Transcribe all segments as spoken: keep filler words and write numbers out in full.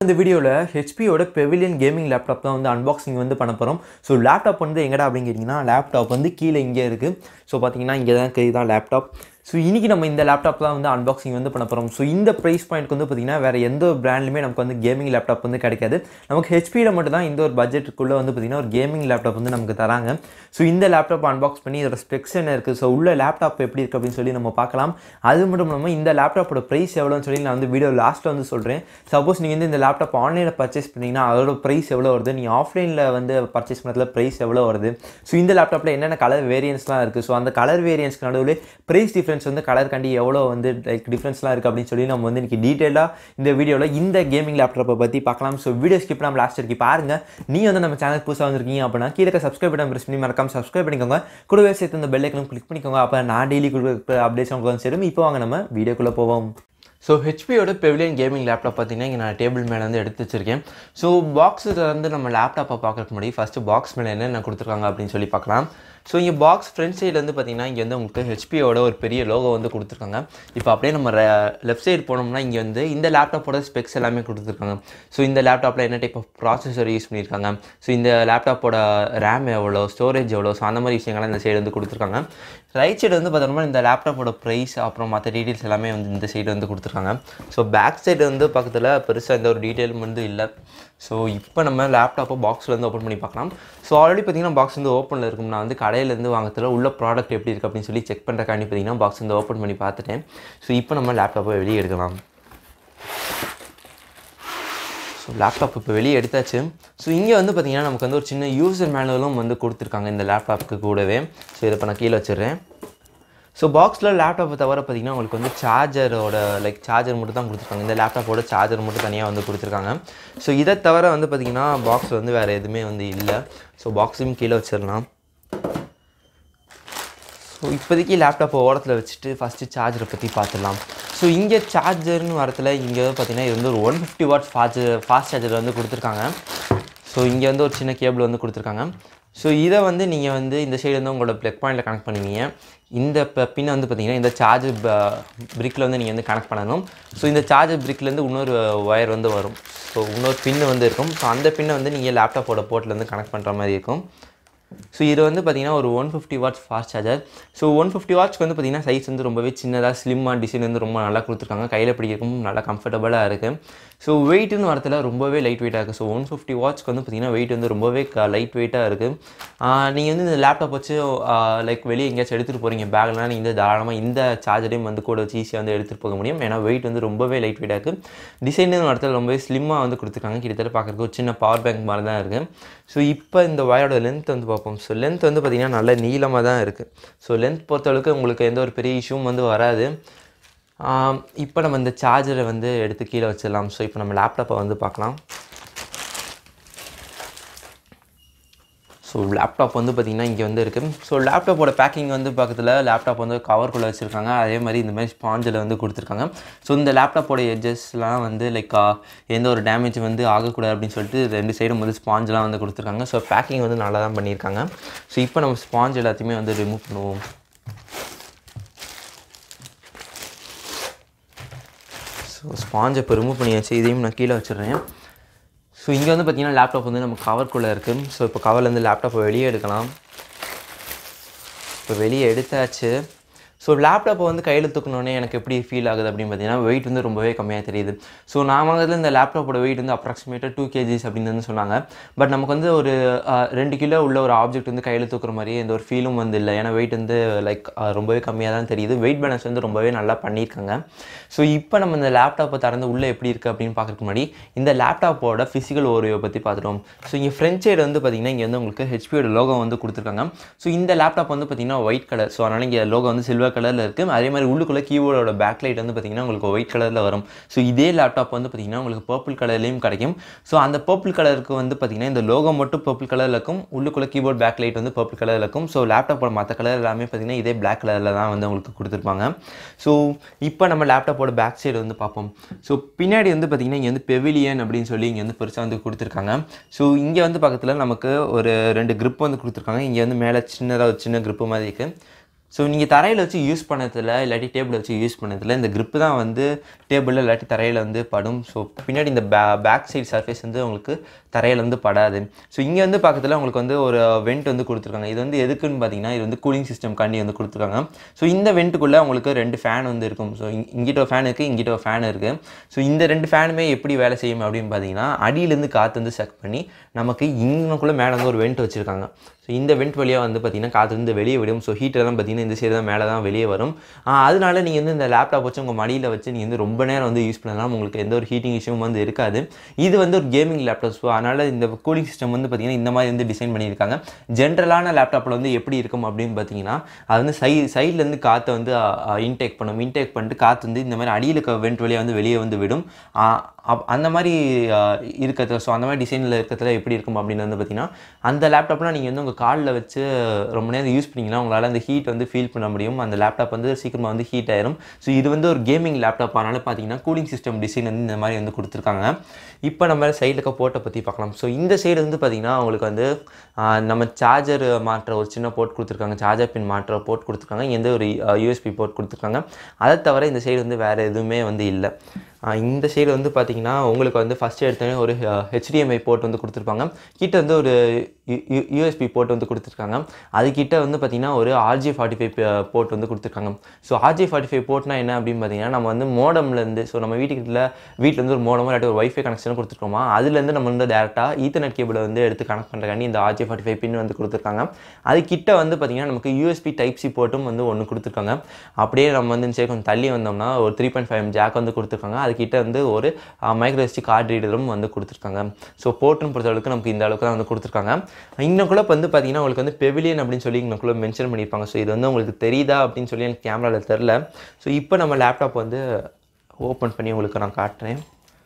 இந்த வீடியோல H P ஓட Pavilion Gaming Laptop தான் வந்து unboxing வந்து பண்ண போறோம். சோ லேப்டாப் வந்து எங்கடா அப்படினு கேட்டிங்கனா லேப்டாப் வந்து கீழ இங்க இருக்கு. சோ பாத்தீங்கன்னா இங்க தான் இருக்குதான் லேப்டாப். So இன்னைக்கு நம்ம இந்த லேப்டாப் தான் வந்து unboxing வந்து பண்ண போறோம். So இந்த பிரைஸ் பாயிண்ட்க்கு வந்து பாத்தீங்கன்னா வேற எந்த ஒரு பிராண்ட்லயுமே நமக்கு வந்து கேமிங் லேப்டாப் வந்து கிடைக்காது. நமக்கு H P ல மட்டும் தான் இந்த ஒரு பட்ஜெட்டுக்குள்ள வந்து பாத்தீங்கன்னா ஒரு கேமிங் லேப்டாப் வந்து நமக்கு தராங்க. So இந்த லேப்டாப் அன்பாக்ஸ் பண்ணி இதோட ஸ்பெக்ஸ் என்ன இருக்கு, சோ உள்ள லேப்டாப் எப்படி இருக்கு அப்படினு சொல்லி நம்ம பார்க்கலாம். அது மட்டும் இல்லாம இந்த லேப்டாப்போட பிரைஸ் எவ்வளவுன்னு சொல்லி நான் வந்து வீடியோ லாஸ்ட்ல வந்து சொல்றேன். சப்போஸ் நீங்க இந்த லேப்டாப் ஆன்லைன்ல பர்ச்சேஸ் பண்ணீங்கன்னா அதோட பிரைஸ் எவ்வளவு வருது, நீங்க ஆஃப்லைன்ல வந்து பர்ச்சேஸ் பண்ணதுல பிரைஸ் எவ்வளவு வருது, சோ இந்த லேப்டாப்ல என்னென்ன கலர் வேரியன்ட்ஸ்லாம் இருக்கு, சோ அந்த கலர் வேரியன்ட்ஸ்க்கு நடுவுல பிரைஸ் டிஃபரன்ஸ் வந்து கலர் கண்டி எவ்வளவு வந்து லைக் டிஃபரன்ஸ்லாம் இருக்கு அப்படினு சொல்லி நம்ம வந்து இன்னைக்கு டீடைலா இந்த வீடியோல இந்த கேமிங் லேப்டாப்பை பத்தி பார்க்கலாம். சோ வீடியோ ஸ்கிப் பண்ணாம லாஸ்ட் வரைக்கும் பாருங்க. நீங்க வந்து நம்ம சேனல் புதுசா வந்திருக்கீங்க அப்படினா கீழ இருக்க சப்ஸ்கிரைப் பட்டன் பிரஸ் பண்ணி மறக்காம சப்ஸ்கிரைப் பண்ணிக்கோங்க. கூடவே சேர்த்து இந்த பெல் ஐகானும் கிளிக் பண்ணிக்கோங்க. அப்ப நான் டெய்லி கொடுக்கிற அப்டேட்ஸ் உங்களுக்கு வந்து சேரும். இப்போ வாங்க நம்ம வீடியோக்குள்ள போவோம். ஸோ ஹெச்பியோட பெவிலியன் கேமிங் லேப்டாப் பார்த்தீங்கன்னா இங்கே நான் டேபிள் மேலே வந்து எடுத்து வச்சிருக்கேன். ஸோ பாக்ஸில் வந்து நம்ம லேப்டாப்பை பார்க்கறதுக்கு முன்னாடி ஃபஸ்ட்டு பாக்ஸ் மேலே என்னென்ன கொடுத்துருக்காங்க அப்படின்னு சொல்லி பார்க்கலாம். ஸோ இங்கே பாக்ஸ் ஃப்ரண்ட் சைடில் வந்து பார்த்தீங்கன்னா இங்கே வந்து உங்களுக்கு ஹெச்பியோட ஒரு பெரிய லோகோ வந்து கொடுத்துருக்காங்க. இப்போ அப்படியே நம்ம லெஃப்ட் சைடு போனோம்னா இங்கே வந்து இந்த லேப்டாப்போட ஸ்பெக்ஸ் எல்லாமே கொடுத்துருக்காங்க. ஸோ இந்த லேப்டாப்பில் என்ன டைப் ஆஃப் ப்ராசஸர் யூஸ் பண்ணியிருக்காங்க, ஸோ இந்த லேப்டாப்போட ரேம் எவ்வளோ, ஸ்டோரேஜ் எவ்வளோ, ஸோ அந்த மாதிரி விஷயங்கள்லாம் இந்த சைடு வந்து கொடுத்துருக்காங்க. ரைட் சைடு வந்து பார்த்தோம்னா இந்த லேப்டாப்போட ப்ரைஸ் அப்புறம் மற்ற டீட்டெயில்ஸ் எல்லாமே வந்து இந்த சைடு வந்து கொடுத்துருக்காங்க. ஸோ பேக் சைடு வந்து பக்கத்தில் பெருசாக எந்த ஒரு டீட்டெயிலும் வந்து இல்லை. ஸோ இப்போ நம்ம லேப்டாப்பை பாக்ஸில் வந்து ஓப்பன் பண்ணி பார்க்கலாம். ஸோ ஆல்ரெடி பார்த்தீங்கன்னா பாக்ஸ் வந்து ஓப்பனில் இருக்கும். நான் வந்து கடையிலேருந்து வாங்கத்தில் உள்ள ப்ராடக்ட் எப்படி இருக்குது அப்படின்னு சொல்லி செக் பண்ணுறக்காண்டி பார்த்தீங்கன்னா பாக்ஸ் வந்து ஓப்பன் பண்ணி பார்த்துட்டேன். ஸோ இப்போ நம்ம லேப்டாப்பை வெளியே எடுக்கலாம். ஸோ லேப்டாப் இப்போ வெளியே எடுத்தாச்சு. ஸோ இங்கே வந்து பார்த்திங்கன்னா நமக்கு வந்து ஒரு சின்ன யூசர் மேனுவலும் வந்து கொடுத்துருக்காங்க இந்த லேப்டாப்புக்கு கூடவே. ஸோ இதை இப்போ நான் கீழே வச்சிடுறேன். ஸோ பாக்ஸில் லேப்டாப்பை தவிர பார்த்திங்கன்னா உங்களுக்கு வந்து சார்ஜரோட லைக் சார்ஜர் மட்டும் தான் கொடுத்துருக்காங்க. இந்த லேப்டாப்போட சார்ஜர் மட்டும் தனியாக வந்து கொடுத்துருக்காங்க. ஸோ இதை தவிர வந்து பார்த்திங்கன்னா பாக்ஸில் வந்து வேறு எதுவுமே வந்து இல்லை. ஸோ பாக்ஸையும் கீழே வச்சிடலாம். ஸோ இப்போதைக்கு லேப்டாப்பை ஓரத்தில் வச்சுட்டு ஃபஸ்ட்டு சார்ஜரை பற்றி பார்த்துடலாம். ஸோ இங்கே சார்ஜர்னு வரத்தில் இங்கே பார்த்திங்கன்னா இது வந்து ஒரு one fifty watts fast fast charger வந்து கொடுத்துருக்காங்க. ஸோ இங்கே வந்து ஒரு சின்ன கேபிள் வந்து கொடுத்துருக்காங்க. ஸோ இதை வந்து நீங்கள் வந்து இந்த சைடு வந்து உங்களோட ப்ளக் பாயிண்டில் கனெக்ட் பண்ணுவீங்க. இந்த பின்னை வந்து பார்த்திங்கன்னா இந்த சார்ஜர் பிரிக்கில் வந்து நீங்கள் வந்து கனெக்ட் பண்ணணும். ஸோ இந்த சார்ஜர் பிரிக்லேருந்து இன்னொரு ஒயர் வந்து வரும். ஸோ இன்னொரு பின்னு வந்து இருக்கும். ஸோ அந்த பின்னை வந்து நீங்கள் லேப்டாப்போட போர்ட்லேருந்து கனெக்ட் பண்ணுற மாதிரி இருக்கும். ஸோ இது வந்து பார்த்திங்கன்னா ஒரு one fifty watts fast charger. So one fifty வாட்ஸ்க்கு வந்து பார்த்திங்கன்னா சைஸ் வந்து ரொம்பவே சின்னதாக ஸ்லிம்மாக டிசைன் வந்து ரொம்ப நல்லா கொடுத்துருக்காங்க. கையில் பிடிக்கிறதுக்கும் நல்லா கம்ஃபர்டபுளாக இருக்குது. ஸோ வெயிட்டுன்னு வரத்தில் ரொம்பவே லைட் வெயிட்டாக இருக்குது. ஸோ ஒன் ஃபிஃப்டி வாட்ஸ்க்கு வந்து பார்த்திங்கன்னா வெயிட் வந்து ரொம்பவே லைட் வெயிட்டாக இருக்குது. நீங்கள் வந்து இந்த லேப்டாப் வச்சு லைக் வெளியே எங்கேயாச்சும் எடுத்துகிட்டு போகிறீங்க பேக்லாம், நீங்கள் வந்து தாராளமாக இந்த சார்ஜரையும் வந்து கூட வச்சு ஈஸியாக வந்து எடுத்துகிட்டு போக முடியும். ஏன்னா வெயிட் வந்து ரொம்பவே லைட் வெயிட்டாக இருக்குது. டிசைன்னு வரத்தில் ரொம்பவே ஸ்லிம்மாக வந்து கொடுத்துருக்காங்க. கிட்டத்தட்ட பார்க்குறதுக்கு ஒரு சின்ன பவர் பேங்க் மாதிரி தான் இருக்குது. ஸோ இப்போ இந்த வயரோட லென்த் வந்து பார்ப்போம். ஸோ லென்த் வந்து பார்த்திங்கன்னா நல்ல நீளமாக தான் இருக்குது. ஸோ லென்த் பொறுத்தளவுக்கு உங்களுக்கு எந்த ஒரு பெரிய இஷ்யூவும் வந்து வராது. இப்போ நம்ம இந்த சார்ஜரை வந்து எடுத்து கீழே வச்சிடலாம். ஸோ இப்போ நம்ம லேப்டாப்பை வந்து பார்க்கலாம். ஸோ லேப்டாப் வந்து பார்த்திங்கன்னா இங்கே வந்து இருக்குது. ஸோ லேப்டாப்போட பேக்கிங் வந்து பக்கத்தில் லேப்டாப் வந்து கவர்க்குள்ளே வச்சுருக்காங்க. அதே மாதிரி இந்த மாதிரி ஸ்பாஞ்சில் வந்து கொடுத்துருக்காங்க. ஸோ இந்த லேப்டாப்போட எட்ஜஸ்லாம் வந்து லைக் எந்த ஒரு டேமேஜ் வந்து ஆகக்கூடாது அப்படின்னு சொல்லிட்டு ரெண்டு சைடும் வந்து ஸ்பாஞ்செலாம் வந்து கொடுத்துருக்காங்க. ஸோ பேக்கிங் வந்து நல்லா தான் பண்ணியிருக்காங்க. ஸோ இப்போ நம்ம ஸ்பாஞ்ச் எல்லாத்தையுமே வந்து ரிமூவ் பண்ணுவோம். ஸோ ஸ்பாஞ்சை இப்போ ரிமூவ் பண்ணியாச்சு. இதையும் நான் கீழே வச்சிடுறேன். ஸோ இங்கே வந்து பார்த்திங்கன்னா லேப்டாப் வந்து நம்ம கவர்க்குள்ளே இருக்குது. ஸோ இப்போ கவர்லேருந்து லேப்டாப்பை வெளியே எடுக்கலாம். இப்போ வெளியே எடுத்தாச்சு. ஸோ லேப்டாப்பை வந்து கையில் தூக்கணுன்னே எனக்கு எப்படி ஃபீல் ஆகுது அப்படின்னு பார்த்தீங்கன்னா வெயிட் வந்து ரொம்பவே கம்மியாக தெரியுது. ஸோ நான் வாங்குறதுல இந்த லேப்டாப்போட வெயிட் வந்து அப்ராக்சிமேட்டாக டூ கேஜிஸ் அப்படின்னு வந்து சொன்னாங்க. பட் நமக்கு வந்து ஒரு ரெண்டு கிலோ உள்ள ஒரு ஆப்ஜெக்ட் வந்து கையில் தூக்குற மாதிரி எந்த ஒரு ஃபீலும் வந்து இல்லை. ஏன்னா வெயிட் வந்து லைக் ரொம்பவே கம்மியாக தான் தெரியுது. வெயிட் பேலன்ஸ் வந்து ரொம்பவே நல்லா பண்ணியிருக்காங்க. ஸோ இப்போ நம்ம இந்த லேப்டாப்பை திறந்து உள்ளே எப்படி இருக்குது அப்படின்னு பார்க்குறதுக்கு முன்னாடி இந்த லேப்டாப்போட ஃபிசிக்கல் ஓரியோவை பற்றி பார்த்துட்டோம். ஸோ இங்கே ஃப்ரண்ட் சைடு வந்து பார்த்திங்கன்னா இங்கே வந்து உங்களுக்கு ஹெச்பியோட லோகோ வந்து கொடுத்துருக்காங்க. ஸோ இந்த லேப்டாப் வந்து பார்த்திங்கன்னா ஒயிட் கலர். ஸோ அதனால் இங்கே லோகோ வந்து சில்வர் கலரில் இருக்குது. அதே மாதிரி உள்ளுக்குள்ள கீபோர்டோட பேக் லைட் வந்து பார்த்திங்கன்னா உங்களுக்கு ஒயிட் கலரில் வரும். ஸோ இதே லேப்டாப் வந்து பார்த்திங்கன்னா உங்களுக்கு பர்பிள் கலர்லேயும் கிடைக்கும். ஸோ அந்த பர்பிள் கலருக்கு வந்து பார்த்திங்கன்னா இந்த லோகோ மட்டும் பர்பிள் கலரில் இருக்கும். உள்ளுக்குள்ள கீபோர்ட் பேக் லைட் வந்து பர்பிள் கலரில் இருக்கும். ஸோ லேப்டாப்போட மற்ற கலர் எல்லாமே பார்த்திங்கன்னா இதே பிளாக் கலரில் தான் வந்து உங்களுக்கு கொடுத்துருப்பாங்க. ஸோ இப்போ நம்ம லேப்டாப்போட பேக் சைடு வந்து பார்ப்போம். ஸோ பின்னாடி வந்து பார்த்திங்கன்னா இங்கே வந்து பெவிலியன் அப்படின்னு சொல்லி இங்கே வந்து பெருசாக வந்து கொடுத்துருக்காங்க. ஸோ இங்கே வந்து பக்கத்தில் நமக்கு ஒரு ரெண்டு கிரிப் வந்து கொடுத்துருக்காங்க. இங்கே வந்து மேலே சின்னதாக ஒரு சின்ன கிரிப்பு மாதிரி இருக்குது. ஸோ நீங்கள் தரையில் வச்சு யூஸ் பண்ணதில் இல்லாட்டி டேபிள் வச்சு யூஸ் பண்ணதில் இந்த grip தான் வந்து டேபிளில் இல்லாட்டி தரையில் வந்து படும். ஸோ பின்னாடி இந்த பே பேக் சைடு சர்ஃபேஸ் வந்து உங்களுக்கு தரையில் வந்து படாது. ஸோ இங்கே வந்து பக்கத்தில் உங்களுக்கு வந்து ஒரு வெண்ட் வந்து கொடுத்துருக்காங்க. இது வந்து எதுக்குன்னு பார்த்தீங்கன்னா இது வந்து கூலிங் சிஸ்டம் காண்டி வந்து கொடுத்துருக்காங்க. ஸோ இந்த வெண்ட்டுக்குள்ளே உங்களுக்கு ரெண்டு ஃபேன் வந்து இருக்கும். ஸோ இங்கிட்ட ஒரு ஃபேன் இருக்குது, இங்கிட்ட ஒரு ஃபேன் இருக்குது. ஸோ இந்த ரெண்டு ஃபேனுமே எப்படி வேலை செய்யும் அப்படின்னு பார்த்தீங்கன்னா அடியிலேருந்து காற்று வந்து சக் பண்ணி நமக்கு இன்னுக்குள்ளே மேலே வந்து ஒரு வெண்ட் வச்சுருக்காங்க. ஸோ இந்த வெண்ட் வழியாக வந்து பார்த்திங்கன்னா காற்று வந்து வெளியே விடும். ஸோ ஹீட்டர் தான் பார்த்திங்கன்னா இந்த சைடு தான் மேலே தான் வெளியே வரும். அதனால நீங்கள் வந்து இந்த லேப்டாப் வச்சு உங்கள் மடியில் வச்சு நீங்கள் வந்து ரொம்ப நேரம் வந்து யூஸ் பண்ணலாம். உங்களுக்கு எந்த ஒரு ஹீட்டிங் இஷ்யூவும் வந்து இருக்காது. இது வந்து ஒரு கேமிங் லேப்டாப். ஸோ அதனால் இந்த கூலிங் சிஸ்டம் வந்து பார்த்திங்கன்னா இந்த மாதிரி வந்து டிசைன் பண்ணியிருக்காங்க. ஜென்ரலான லேப்டாப்பில் வந்து எப்படி இருக்கும் அப்படின்னு பார்த்தீங்கன்னா அது வந்து சை சைட்லேருந்து காற்றை வந்து இன்டேக் பண்ணும். இன்டேக் பண்ணிட்டு காற்று வந்து இந்த மாதிரி அடியில் இருக்க வெண்ட் வழியாக வந்து வெளியே வந்து விடும். அந்த மாதிரி இருக்கிறது. ஸோ அந்த மாதிரி டிசைனில் இருக்கிறதுல எப்படி இருக்கும் அப்படின்னு வந்து பார்த்திங்கன்னா அந்த லேப்டாப்லாம் நீங்கள் வந்து உங்கள் காலில் வச்சு ரொம்ப நேரம் யூஸ் பண்ணிங்கன்னா உங்களால் அந்த ஹீட் வந்து ஃபீல் பண்ண முடியும். அந்த லேப்டாப் வந்து சீக்கிரமாக வந்து ஹீட் ஆயிரும். ஸோ இது வந்து ஒரு கேமிங் லேப்டாப். அதனால் பார்த்தீங்கன்னா கூலிங் சிஸ்டம் டிசைன் வந்து இந்த மாதிரி வந்து கொடுத்துருக்காங்க. இப்போ நம்ம சைடில் இருக்க போர்ட்டை பற்றி பார்க்கலாம். ஸோ இந்த சைடு வந்து பார்த்திங்கன்னா உங்களுக்கு வந்து நம்ம சார்ஜர் மாற்ற ஒரு சின்ன போர்ட் கொடுத்துருக்காங்க. சார்ஜர் பின் மாற்ற போர்ட் கொடுத்துருக்காங்க. இங்கே வந்து ஒரு யூஎஸ்பி போர்ட் கொடுத்துருக்காங்க. அதை தவிர இந்த சைடு வந்து வேறு எதுவுமே வந்து இல்லை. இந்த சைடு வந்து பார்த்திங்கன்னா உங்களுக்கு வந்து ஃபஸ்ட்டு எடுத்தோடனே ஒரு ஹெச்டிஎம்ஐ போர்ட் வந்து கொடுத்துருப்பாங்க. கிட்ட வந்து ஒரு யூஎஸ்பி போர்ட் வந்து கொடுத்துருக்காங்க. அதுக்கிட்ட வந்து பார்த்திங்கன்னா ஒரு ஆர்ஜி ஃபார்ட்டி ஃபைவ் போர்ட் வந்து கொடுத்துருக்காங்க. ஸோ ஆர்ஜி ஃபார்ட்டி ஃபைவ் போர்ட்னா என்ன அப்படின்னு பார்த்தீங்கன்னா நம்ம வந்து மோடம்லேருந்து ஸோ நம்ம வீட்டுக்கிட்ட வீட்டில் வந்து ஒரு மோடமோ இல்லாட்டி ஒரு வைஃபை கனெக்ஷன் கொடுத்துருக்கோமா அதுலேருந்து நம்ம வந்து டேரெக்டாக ஈத்தர்நெட் கேபிளை வந்து எடுத்து கனெக்ட் பண்ணுறக்காண்டி இந்த ஆர்ஜி ஃபார்ட்டி ஃபைவ் பின் வந்து கொடுத்துருக்காங்க. அதுக்கிட்ட வந்து பார்த்திங்கன்னா நமக்கு யூஎஸ்பி டைப் சி போர்ட்டும் வந்து ஒன்று கொடுத்துருக்காங்க. அப்படியே நம்ம வந்து சரி கொஞ்சம் தள்ளி வந்தோம்னா ஒரு த்ரீ பாயிண்ட் ஃபைவ் ஜாக் வந்து கொடுத்துருக்காங்க. அதுக்கிட்ட வந்து ஒரு மைக்ரோ எஸ்டி கார்டு ரீடரும் வந்து கொடுத்துருக்காங்க. ஸோ போர்ட்டுன்னு பொறுத்தளவுக்கு நமக்கு இந்த அளவுக்கு தான் வந்து கொடுத்துருக்காங்க. இன்னக்குள்ள வந்து பார்த்தீங்கன்னா உங்களுக்கு வந்து பெவிலியன் அப்படின்னு சொல்லி இன்னக்குள்ள மென்ஷன் பண்ணியிருப்பாங்க. ஸோ இது வந்து உங்களுக்கு தெரியுதா அப்படின்னு சொல்லி எனக்கு கேமராவில் தெரில. ஸோ இப்போ நம்ம லேப்டாப் வந்து ஓப்பன் பண்ணி உங்களுக்கு நான் காட்டுறேன்.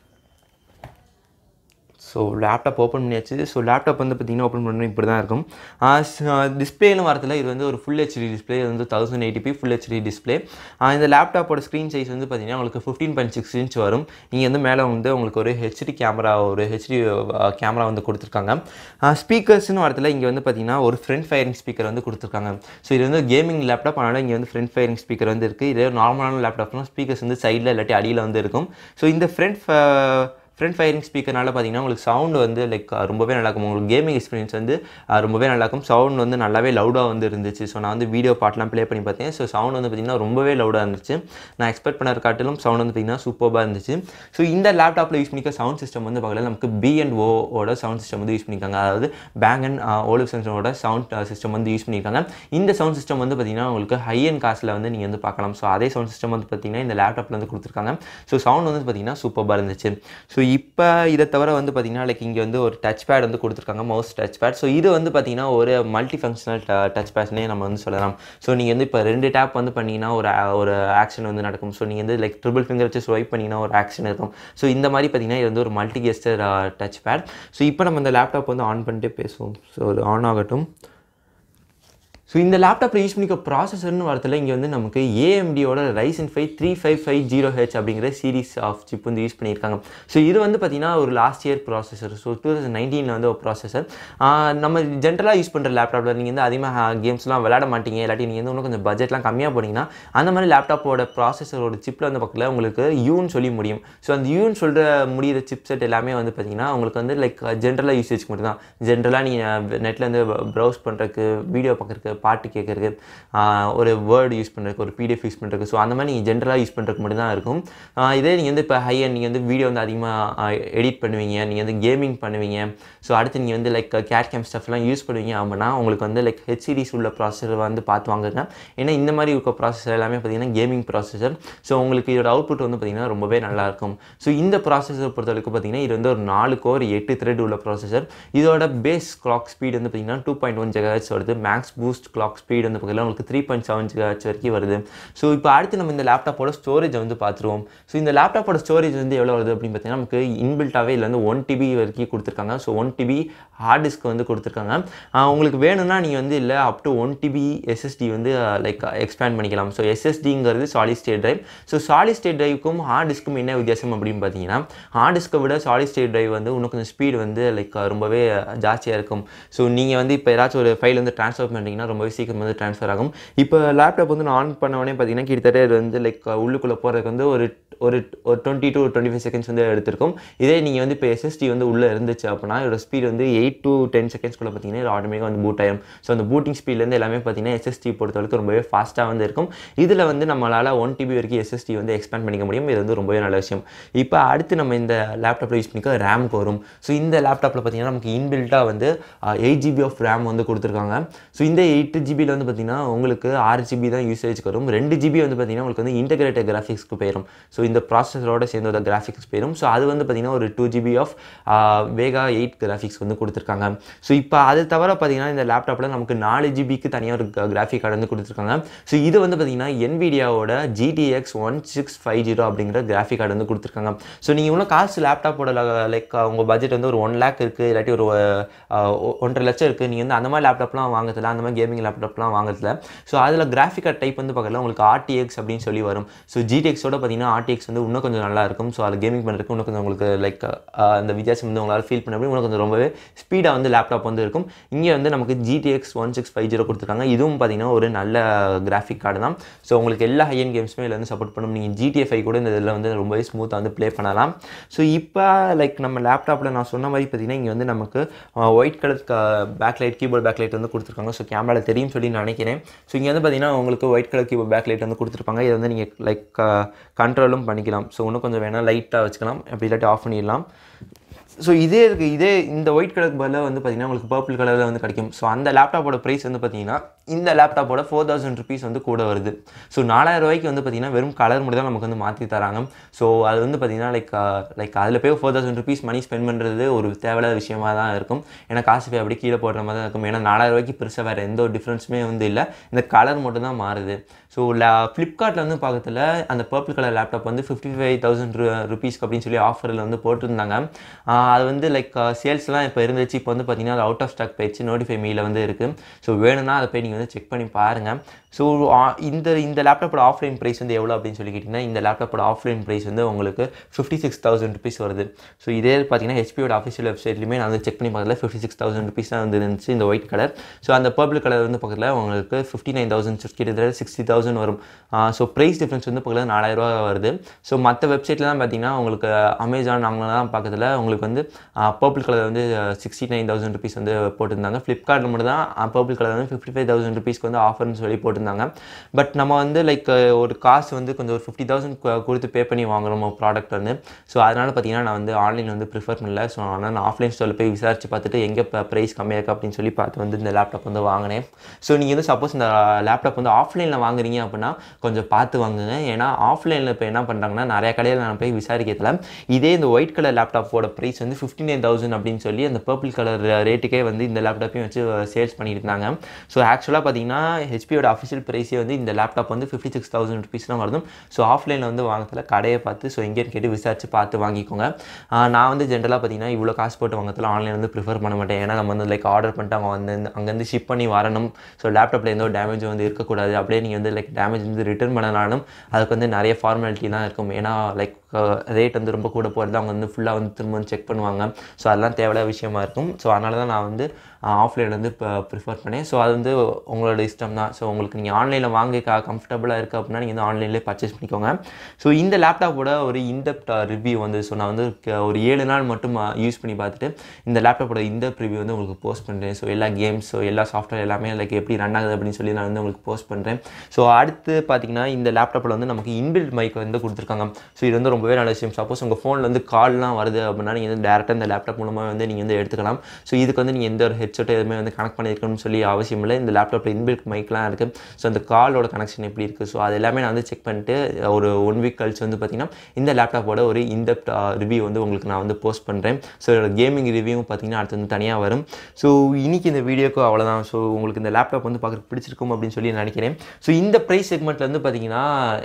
ஸோ லேப்டாப் ஓப்பன் பண்ணியாச்சு. ஸோ லேப்டாப் வந்து பார்த்திங்கன்னா ஓப்பன் பண்ணணும் இப்படி தான் இருக்கும். டிஸ்பிளேன்னு வரத்தில் இது வந்து ஒரு ஃபுல் ஹெச்டி டிஸ்பிளே. இது வந்து thousand eighty p full HD display. இந்த லேப்டாப்போட ஸ்க்ரீன் சைஸ் வந்து பார்த்திங்கன்னா உங்களுக்கு ஃபிஃப்டீன் பாயிண்ட் சிக்ஸ் இன்ச் வரும். இங்கே வந்து மேலே வந்து உங்களுக்கு ஒரு ஹெச்டி கேமரா ஒரு ஹெச்டி கேமரா வந்து கொடுத்துருக்காங்க. ஸ்பீக்கர்ஸ்னு வரத்தில் இங்கே வந்து பார்த்திங்கன்னா ஒரு ஃப்ரண்ட் ஃபயரிங் ஸ்பீக்கர் வந்து கொடுத்துருக்காங்க. ஸோ இது வந்து கேமிங் லேப்டாப். அதனால் இங்கே வந்து ஃப்ரண்ட் ஃபயரிங் ஸ்பீக்கர் வந்து இருக்குது. இதே நார்மலான லேப்டாப்னா ஸ்பீக்கர்ஸ் வந்து சைடில் இல்லாட்டி அடியில் வந்து இருக்கும். ஸோ இந்த ஃப்ரண்ட் ஃப்ரண்ட் ஃபயரிங் ஸ்பீக்கர்னால பார்த்தீங்கன்னா உங்களுக்கு சவுண்டு வந்து லைக் ரொம்பவே நல்லாயிருக்கும். உங்களுக்கு கேமிங் எக்ஸ்பீரியன்ஸ் வந்து ரொம்பவே நல்லாயிருக்கும். சவுண்ட் வந்து நல்லாவே லவுடாக வந்து இருந்துச்சு. ஸோ நான் வந்து வீடியோ பாட்டெலாம் ப்ளே பண்ணி பார்த்தேன். ஸோ சவுண்ட் வந்து பார்த்திங்கன்னா ரொம்பவே லவுடாக இருந்துச்சு. நான் எக்ஸ்பெக்ட் பண்ண காட்டிலும் சவுண்ட் வந்து பார்த்திங்கன்னா சூப்பராக இருந்துச்சு. ஸோ இந்த லேப்டாப்பில் யூஸ் பண்ணிக்க சவுண்ட் சிஸ்டம் வந்து பார்க்கல நமக்கு பி அண்ட் ஓட சவுண்ட் சிஸ்டம் வந்து யூஸ் பண்ணியிருக்காங்க. அதாவது பேங் அண்ட் ஓலிவ்சனோட சவுண்ட் சிஸ்டம் வந்து யூஸ் பண்ணியிருக்காங்க. இந்த சவுண்ட் சிஸ்டம் வந்து பார்த்திங்கன்னா உங்களுக்கு ஹை அண்ட் காஸ்ட்டில் வந்து நீங்கள் வந்து பார்க்கலாம். ஸோ அதே சவுண்ட் சிஸ்டம் வந்து பார்த்திங்கன்னா இந்த லேப்டாப்பில் வந்து கொடுத்துருக்காங்க. ஸோ சவுண்ட் வந்து பார்த்திங்கன்னா சூப்பராக இருந்துச்சு. ஸோ இப்போ இதை தவிர வந்து பார்த்திங்கன்னா லைக் இங்கே வந்து ஒரு டச் பேட் வந்து கொடுத்துருக்காங்க. Mouse touch pad. ஸோ இது வந்து பார்த்திங்கன்னா ஒரு மல்டி ஃபங்க்ஷனல் டச் பேட்ஸ்னே நம்ம வந்து சொல்லலாம். ஸோ நீங்கள் வந்து இப்போ ரெண்டு டேப் வந்து பண்ணிங்கன்னா ஒரு ஒரு ஆக்ஷன் வந்து நடக்கும். ஸோ நீங்கள் வந்து லைக் ட்ரிபிள் ஃபிங்கர் வச்சு ஸ்வைப் பண்ணிங்கன்னா ஒரு ஆக்ஷன் இருக்கும். ஸோ இந்த மாதிரி பார்த்திங்கன்னா இது வந்து ஒரு multi gesture touch pad. So இப்போ நம்ம இந்த லேப்டாப் வந்து ஆன் பண்ணிட்டு பேசுவோம். ஸோ அது ஆன் ஆகட்டும். ஸோ இந்த லேப்டாப்பில் யூஸ் பண்ணிக்க ப்ராசஸர்னு வரத்தில் இங்கே வந்து நமக்கு ஏஎம்டியோட Ryzen five three five five zero H அப்படிங்கிற சீரிஸ் ஆஃப் சிப் வந்து யூஸ் பண்ணியிருக்காங்க. ஸோ இது வந்து பார்த்திங்கன்னா ஒரு last year processor. So two thousand நைன்டீனில் வந்து ஒரு ப்ராசஸர். நம்ம ஜென்ரலாக யூஸ் பண்ணுற லேப்டாப்பில் நீங்கள் வந்து அதிகமாக கேம்ஸ்லாம் விளையாட மாட்டீங்க, இல்லாட்டி நீங்கள் வந்து இன்னும் கொஞ்சம் பட்ஜெட்லாம் கம்மியாக போனீங்கன்னா அந்த மாதிரி லேப்டாப்போட ப்ராசஸரோட சிப்பில் வந்து பக்கத்தில் உங்களுக்கு யூன்னு சொல்லி முடியும். ஸோ அந்த யூன்னு சொல்கிற முடிகிற சிப் செட் எல்லாமே வந்து பார்த்திங்கன்னா உங்களுக்கு வந்து லைக் ஜென்ரலாக யூசேஜ் மட்டும் தான். ஜென்ரலாக நீங்கள் நெட்டில் வந்து ப்ரௌஸ் பண்ணுறதுக்கு, வீடியோ பார்க்குறதுக்கு, பாட்டு கேட்குறதுக்கு, ஒரு வேர்டு யூஸ் பண்ணுறதுக்கு, ஒரு பிடிஎஃப் யூஸ் பண்ணுறதுக்கு, ஸோ அந்த மாதிரி நீங்கள் ஜென்ரலாக யூஸ் பண்ணுறதுக்கு மட்டும் தான் இருக்கும். இதே நீங்கள் வந்து இப்போ ஹை அண்ட் நீங்கள் வந்து வீடியோ வந்து அதிகமாக எடிட் பண்ணுவீங்க, நீங்கள் வந்து கேமிங் பண்ணுவீங்க, ஸோ அடுத்து நீங்கள் வந்து லைக் கேட் கேம் ஸ்டஃப்லாம் யூஸ் பண்ணுவீங்க அப்படின்னா உங்களுக்கு வந்து லைக் ஹெச்டிஸ் உள்ள ப்ராசஸர் வந்து பார்த்து வாங்குங்க. ஏன்னா இந்த மாதிரி இருக்க ப்ராசஸர் எல்லாமே பார்த்தீங்கன்னா கேமிங் ப்ராசஸர். ஸோ உங்களுக்கு இதோட அவுட்புட் வந்து பார்த்திங்கன்னா ரொம்பவே நல்லாயிருக்கும். ஸோ இந்த ப்ராசஸர் பொறுத்தவரைக்கும் பார்த்திங்கன்னா இது வந்து ஒரு நாலு கோர் எட்டு த்ரெட் உள்ள ப்ராசஸர். இதோட பேஸ் கிளாக் ஸ்பீட் வந்து பார்த்திங்கன்னா டூ பாயிண்ட் ஒன் ஜெகஹெர்ட்ஸ் வருது. மேக்ஸ் பூஸ்ட் கிளாக் ஸ்பீட் வந்து பார்த்திங்கன்னா உங்களுக்கு த்ரீ பாயிண்ட் செவன் ஜிகாஹெர்ட்ஸ் வரைக்கும் வருது. ஸோ இப்போ அடுத்து நம்ம இந்த லேப்டாப்போட ஸ்டோரேஜை வந்து பார்த்துருவோம். ஸோ இந்த லேப்டாப்போட ஸ்டோரேஜ் வந்து எவ்வளோ வருது அப்படின்னு பார்த்தீங்கன்னா நமக்கு இன்பில்ட்டாகவே இதில் வந்து ஒன் டிபி வரைக்கும் கொடுத்துருக்காங்க. So one TB hard disk வந்து கொடுத்துருக்காங்க. உங்களுக்கு வேணும்னா நீங்கள் வந்து இல்லை up to one TB SSD வந்து லைக் எக்ஸ்பேண்ட் பண்ணிக்கலாம். ஸோ எஸ்எஸ்டிங்கிறது solid state drive. So solid state ட்ரைவுக்கும் ஹார்ட் டிஸ்க்கும் என்ன வித்தியாசம் அப்படின்னு பார்த்தீங்கன்னா ஹார்ட் டிஸ்க்கை விட சாலிட் ஸ்டேட் ட்ரைவ் வந்து இன்னும் கொஞ்சம் ஸ்பீடு வந்து லைக் ரொம்பவே ஜாஸ்தியாக இருக்கும். ஸோ நீங்கள் வந்து இப்போ ஏதாச்சும் ஒரு ஃபைல் வந்து ட்ரான்ஸ்ஃபர் பண்ணுறீங்கன்னா ரொம்பவே சீக்கிரம் வந்து ட்ரான்ஸ்ஃபர் ஆகும். இப்போ லேப்டாப் வந்து நான் ஆன் பண்ண உடனே பார்த்தீங்கன்னா கிட்டத்தட்ட இது வந்து லைக் உள்ளுக்குள்ளே போகிறதுக்கு வந்து ஒரு ஒரு ஒரு twenty to twenty five seconds வந்து எடுத்திருக்கும். இதே நீங்கள் வந்து இப்போ எஸ்எஸ்டி வந்து உள்ளே இருந்துச்சு அப்படின்னா இதோட ஸ்பீட் வந்து எயிட் டு டென் செகண்ட்ஸ்க்குள்ளே பார்த்தீங்கன்னா இது ஆட்டோமேட்டிக்காக வந்து பூட் ஆயிடும். ஸோ அந்த பூட்டிங் ஸ்பீட்லேருந்து எல்லாமே பார்த்தீங்கன்னா எஸ்எஸ்டி பொறுத்தவரைக்கும் ரொம்பவே ஃபாஸ்ட்டாக வந்து இருக்கும். இதில் வந்து நம்மளால் ஒன் டிபி வரைக்கும் எஸ்எஸ்டி வந்து எக்ஸ்பேண்ட் பண்ணிக்க முடியும். இது வந்து ரொம்பவே நல்ல விஷயம். இப்போ அடுத்து நம்ம இந்த லேப்டாப்பில் யூஸ் பண்ணிக்க ரேமுக்கு வரும். ஸோ இந்த லேப்டாப்பில் பார்த்தீங்கன்னா நமக்கு இன்பில்ட்டாக வந்து எயிட் ஜிபி ஆஃப் ரேம் வந்து கொடுத்துருக்காங்க. ஸோ இந்த எயிட் ஜிபியில் வந்து பார்த்தீங்கன்னா உங்களுக்கு ஆறு ஜிபி தான் யூசேஜ்க்கு வரும். ரெண்டு ஜிபி வந்து பார்த்தீங்கன்னா உங்களுக்கு வந்து இன்டெகிரேட்டட் கிராஃபிக்ஸ்க்கு போயிடும். ஸோ இந்த ப்ராசஸரோட சேர்ந்து ஒரு கிராஃபிக்ஸ் போயிடும். ஸோ அது வந்து பார்த்தீங்கன்னா ஒரு two GB of Vega eight graphics வந்து கொடுத்துருக்காங்க. ஸோ இப்போ அது தவிர பார்த்தீங்கன்னா இந்த லேப்டாப்பில் நமக்கு நாலு ஜிபிக்கு தனியாக ஒரு கிராஃபிக் கார்டு வந்து கொடுத்துருக்காங்க. ஸோ இது வந்து பார்த்தீங்கன்னா Nvidiaவோட G T X one six five zero அப்படிங்கிற கிராஃபிக் கார்டு வந்து கொடுத்துருக்காங்க. ஸோ நீங்கள் இவ்வளோ காசு லேப்டாப்போட லைக் உங்கள் பட்ஜெட் வந்து ஒரு ஒன் லேக் இருக்குது, இல்லாட்டி ஒரு ஒன்றரை லட்சம் இருக்குது, நீங்கள் வந்து அந்த மாதிரி லேப்டாப்லாம் வாங்குறதுல, அந்த மாதிரி கேமிங் லேப்டாப்லாம் வாங்குறதுல ஸோ அதில் கிராஃபிக் கார்டு டைப் வந்து பார்க்கல உங்களுக்கு R T X அப்படின்னு சொல்லி வரும். ஸோ G T X ஓட பார்த்தீங்கன்னா R T X வந்து இன்னும் கொஞ்சம் நல்லா இருக்கும். ஸோ அதில் கேமிங் பண்ணுறதுக்கு இன்னும் கொஞ்சம் உங்களுக்கு லைக் அந்த வித்தியாசம் வந்து உங்களால் ஃபீல் பண்ண இன்னும் கொஞ்சம் ரொம்பவே ஸ்பீடாக வந்து லேப்டாப் வந்து இருக்கும். இங்கே வந்து நமக்கு G T X one six five zero கொடுத்துருக்காங்க. இதுவும் பார்த்தீங்கன்னா ஒரு நல்ல கிராஃபிக் கார்டு தான். ஸோ உங்களுக்கு எல்லா ஹை எண்ட் கேம்ஸுமே இதில் வந்து சப்போர்ட் பண்ணும். நீங்கள் G T A five கூட இந்த இதில் வந்து ரொம்பவே ஸ்மூத்தாக வந்து ப்ளே பண்ணலாம். ஸோ இப்போ லைக் நம்ம லேப்டாப்பில் நான் சொன்ன மாதிரி பார்த்தீங்கன்னா இங்கே வந்து நமக்கு white colour backlight keyboard backlight வந்து கொடுத்துருக்காங்க. ஸோ கேமராவில் தெரியும் சொல்லி நினைக்கிறேன். ஸோ இங்கே வந்து பார்த்தீங்கன்னா உங்களுக்கு ஒயிட் கலர் கீபோர்ட் பேக்லைட் வந்து கொடுத்துருப்பாங்க. இதை வந்து நீங்கள் லைக் கண்ட்ரோலும் பண்ணிக்கலாம். ஸோ இன்னும் கொஞ்சம் வேணால் லைட்டாக வச்சுக்கலாம், அப்படி இல்லாட்டி ஆஃப் பண்ணிடலாம். ஸோ இதே இருக்குது இதே இந்த ஒயிட் கலருக்கு பதிலாக வந்து பார்த்தீங்கன்னா உங்களுக்கு பர்பிள் கலரில் வந்து கிடைக்கும். ஸோ அந்த லேப்டாப்போட ப்ரைஸ் வந்து பார்த்தீங்கன்னா இந்த லேப்டாப்போட ஃபோர் தௌசண்ட் ருபீஸ் வந்து கூட வருது. ஸோ நாலாயிரம் ரூபாய்க்கு வந்து பார்த்தீங்கன்னா வெறும் கலர் மட்டும் தான் நமக்கு வந்து மாற்றி தராங்க. ஸோ அது வந்து பார்த்தீங்கன்னா லைக் லைக் அதில் போய் four thousand rupees money spend பண்ணுறது ஒரு தேவையில்லாத விஷயமா தான் இருக்கும். ஏன்னா காசு போய் அப்படி கீழே போடுற மாதிரி தான் இருக்கும். ஏன்னா நாலாயிரம் ரூபாய்க்கு பெருசாக வேறு எந்த ஒரு டிஃப்ரென்ஸுமே வந்து இல்லை, இந்த கலர் மட்டும் தான் மாறுது. ஸோ லே ஃப்ளிப்கார்ட்டில் வந்து பார்க்கறதுல அந்த பர்பிள் கலர் லேப்டாப் வந்து ஃபிஃப்டி ஃபைவ் தௌசண்ட் ருபீஸ்க்கு அப்படின்னு சொல்லி ஆஃபரில் வந்து போட்டிருந்தாங்க. அது வந்து லைக் சேல்ஸ்லாம் இப்போ இருந்துச்சு. இப்போ வந்து பார்த்தீங்கன்னா அது அவுட் ஆஃப் ஸ்டாக் போயிடுச்சு, நோட்டிஃபை மீல வந்து இருக்குது. ஸோ வேணும்னா அதை போய் நீங்கள் வந்து செக் பண்ணி பாருங்கள். ஸோ இந்த இந்த லேப்டாப்போட ஆஃப்லைன் ப்ரைஸ் வந்து எவ்வளோ அப்படின்னு சொல்லி கேட்டிங்கன்னா இந்த லேப்டாப்போட ஆஃப்லைன் ப்ரைஸ் வந்து உங்களுக்கு ஃபிஃப்டி சிக்ஸ் தௌசண்ட் ருபீஸ் வருது. ஸோ இதே பார்த்தீங்கன்னா ஹெச்பியோட ஆஃபிஷியல் வெப்சைட்லையுமே நான் வந்து செக் பண்ணி பார்க்கல ஃபிஃப்டி சிக்ஸ் தௌசண்ட் ருபீஸ் தான் வந்து இருந்துச்சு இந்த ஒயிட் கலர். ஸோ அந்த பர்பிள் கலர் வந்து பக்கத்தில் உங்களுக்கு ஃபிஃப்டி நைன் தௌசண்ட் கிட்டத்தட்ட சிக்ஸ்டி தௌசண்ட் வரும். ஸோ ப்ரைஸ் டிஃப்ரென்ஸ் வந்து பக்கத்தில் நாலாயிரரூவா வருது. ஸோ மற்ற வெப்சைட்டில் தான் பார்த்தீங்கன்னா உங்களுக்கு அமேசான் அவங்களாம் பார்க்கறதுல உங்களுக்கு வந்து பர்பிள் கலர் வந்து சிக்ஸ்டி நைன் தௌசண்ட் ருபீஸ் வந்து போட்டிருந்தாங்க. ஃப்ளிப்கார்ட்டில் மட்டும் தான் பர்பிள் கலர் வந்து ஃபிஃப்டி ஃபைவ் தௌசண்ட் ருபீஸ்க்கு வந்து ஆஃபர்னு சொல்லி போட்டிருந்தாங்க. பட் நம்ம வந்து லைக் ஒரு காசு வந்து கொஞ்சம் ஒரு ஃபிஃப்டி தௌசண்ட் கொடுத்து பே பண்ணி வாங்குறோம் ப்ராடக்ட் வந்து. ஸோ அதனால் பார்த்தீங்கன்னா நான் வந்து ஆன்லைன் வந்து ப்ரிஃபர் பண்ணல. ஸோ ஆனால் நான் ஆஃப்லைன் ஸ்டோரில் போய் விசாரிச்சு பார்த்துட்டு எங்கே இப்போ ப்ரைஸ் கம்மியாக இருக்குது அப்படின்னு சொல்லி பார்த்து வந்து இந்த லேப்டாப் வந்து வாங்கினேன். ஸோ நீங்கள் வந்து சப்போஸ் இந்த லேப்டாப் வந்து ஆஃப்லைனில் வாங்குறீங்க அப்படின்னா கொஞ்சம் பார்த்து வாங்குங்க. ஏன்னா ஆஃப்லைனில் இப்போ என்ன பண்ணுறாங்கன்னா நிறைய கடையில் நான் போய் விசாரிக்கிறதுல இதே இந்த ஒயிட் கலர் லேப்டாப்போட ப்ரைஸ் வந்து ஃபிஃப்டி நைன் தௌசண்ட் அப்படின்னு சொல்லி அந்த பர்பிள் கலர் ரேட்டுக்கே வந்து இந்த லேப்டாப்பையும் வச்சு சேல்ஸ் பண்ணிட்டு இருந்தாங்க. ஸோ ஆக்சுவலாக பார்த்தீங்கன்னா ஹெச்பியோட அஃபிஷியல் ப்ரைஸே வந்து இந்த லேப்டாப் வந்து ஃபிஃப்டி சிக்ஸ் தௌசண்ட் ருபீஸ் தான் வருது. ஸோ ஆஃப்லைனில் வந்து வாங்கறதுல கடையை பார்த்து ஸோ எங்கேன்னு கேட்டு விசாரிச்சு பார்த்து வாங்கிக்கோங்க. நான் வந்து ஜென்ரலாக பார்த்தீங்கன்னா இவ்வளோ காசு போட்டு வாங்கறதுல ஆன்லைன் வந்து ப்ரிஃபர் பண்ண மாட்டேன். ஏன்னா நம்ம வந்து லைக் ஆர்டர் பண்ணிட்டு அவங்க வந்து அங்கேருந்து ஷிப் பண்ணி வரணும். ஸோ லேப்டாப்பில் எந்த ஒரு டேமேஜும் வந்து இருக்கக்கூடாது. அப்படியே நீங்கள் வந்து லைக் டேமேஜ் வந்து ரிட்டர்ன் பண்ணனாலும் அதுக்கு வந்து நிறைய ஃபார்மாலிட்டிலாம் இருக்கும். ஏன்னா லைக் ரேட் வந்து ரொம்ப கூட போகிறது அவங்க வந்து ஃபுல்லாக வந்து திரும்ப வந்து செக் பண்ணுவாங்க. ஸோ அதெல்லாம் தேவையான விஷயமா இருக்கும். ஸோ அதனால தான் நான் வந்து ஆஃப்லைனில் வந்து இப்போ ப்ரிஃபர் பண்ணேன். ஸோ அது வந்து உங்களோட இஷ்டம் தான். ஸோ உங்களுக்கு நீங்கள் ஆன்லைனில் வாங்கி கம்ஃபர்டபுளாக இருக்குது அப்படின்னா நீங்கள் வந்து ஆன்லைன்லேயே பர்ச்சேஸ் பண்ணிக்கோங்க. ஸோ இந்த லேப்டாப்போட ஒரு இன்டெப்த் ரிவ்யூ வந்து ஸோ நான் வந்து ஒரு ஏழு நாள் மட்டும் யூஸ் பண்ணி பார்த்துட்டு இந்த லேப்டாப்போட இன்டெப்த் ரிவ்யூ வந்து உங்களுக்கு போஸ்ட் பண்ணுறேன். ஸோ எல்லா கேம்ஸ் ஸோ எல்லா சாஃப்ட்வேர் எல்லாமே லைக் எப்படி ரன் ஆகுது அப்படின்னு சொல்லி நான் வந்து உங்களுக்கு போஸ்ட் பண்ணுறேன். ஸோ அடுத்து பார்த்தீங்கன்னா இந்த லேப்டாப்பில் வந்து நமக்கு இன்பில்ட் மைக் வந்து கொடுத்துருக்காங்க. ஸோ இது வந்து ரொம்பவே நல்ல விஷயம். சப்போஸ் உங்கள் ஃபோனில் வந்து கால்லாம் வருது அப்படின்னா நீங்கள் வந்து டேரெக்டாக இந்த லேப்டாப் மூலமாக வந்து நீங்கள் வந்து எடுத்துக்கலாம். ஸோ இதுக்கு வந்து நீங்கள் எந்த ஒரு ஹெட்செட் எதுவுமே வந்து கனெக்ட் பண்ணியிருக்கணும்னு சொல்லி அவசியம் இல்லை. இந்த லேப்டாப்பில் இன்பில்ட் மைக்லாம் இருக்குது. ஸோ அந்த காலோட கனெக்ஷன் எப்படி இருக்குது ஸோ அது எல்லாமே நான் வந்து செக் பண்ணிட்டு ஒரு ஒன் வீக் கழிச்சு வந்து பார்த்தீங்கன்னா இந்த லேப்டாப்போட ஒரு இன்டெப்த் ரிவ்யூ வந்து உங்களுக்கு நான் வந்து போஸ்ட் பண்ணுறேன். ஸோ கேமிங் ரிவ்யூவும் பார்த்தீங்கன்னா அடுத்து வந்து தனியாக வரும். ஸோ இன்றைக்கி இந்த வீடியோக்கு அவ்வளோதான். ஸோ உங்களுக்கு இந்த லேப்டாப் வந்து பார்க்குறதுக்கு பிடிச்சிருக்கும் அப்படின்னு சொல்லி நினைக்கிறேன். ஸோ இந்த ப்ரைஸ் செக்மெண்ட்டில் வந்து பார்த்தீங்கன்னா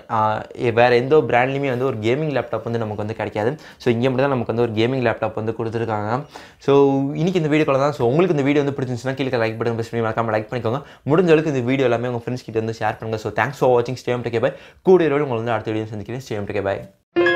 வேறு எந்த பிராண்ட்லையுமே வந்து ஒரு கேமிங் லேப்டாப் வந்து நமக்கு வந்து கிடைக்காது. ஸோ இங்கே மட்டும் தான் நமக்கு வந்து ஒரு கேமிங் லேப்டாப் வந்து கொடுத்துருக்காங்க. ஸோ இன்றைக்கி இந்த வீடியோக்குள்ள தான். ஸோ உங்களுக்கு இந்த வீடியோ வந்து பிடிச்சிருந்துச்சுன்னா கீழே லைக் பட்டன் ப்ரெஸ் பண்ணி மறக்காம லைக் பண்ணிக்கோங்க. முடிஞ்ச அளவுக்கு இந்த வீடியோ எல்லாமே உங்கள் ஃப்ரெண்ட்ஸ் கிட்ட வந்து ஷேர் பண்ணுங்கள். ஸோ தேங்க்ஸ் ஃபார் வாட்சிங். Stay home, take care bye. கூடிய உங்களை வந்து அடுத்த வீடியோ சந்திக்கிறேன். Stay home, take care by.